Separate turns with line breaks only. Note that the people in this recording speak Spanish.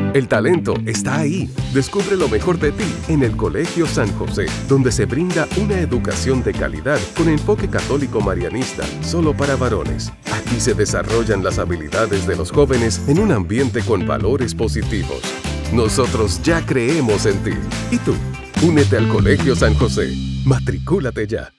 El talento está ahí. Descubre lo mejor de ti en el Colegio San José, donde se brinda una educación de calidad con enfoque católico marianista, solo para varones. Aquí se desarrollan las habilidades de los jóvenes en un ambiente con valores positivos. Nosotros ya creemos en ti. ¿Y tú? Únete al Colegio San José. Matricúlate ya.